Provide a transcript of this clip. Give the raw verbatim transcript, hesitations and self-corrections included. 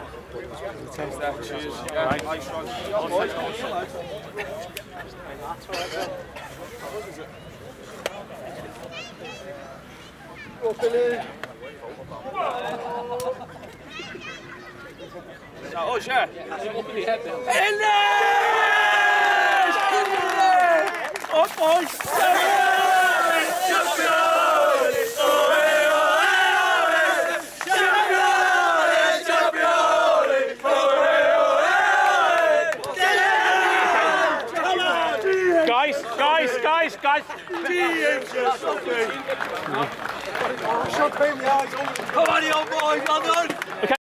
Cheers. Yeah, nice one. Go, Billy. Is that us, yeah? Ellis! Up, boys! Guys, guys, guys, guys! Come on, you old boys, well done!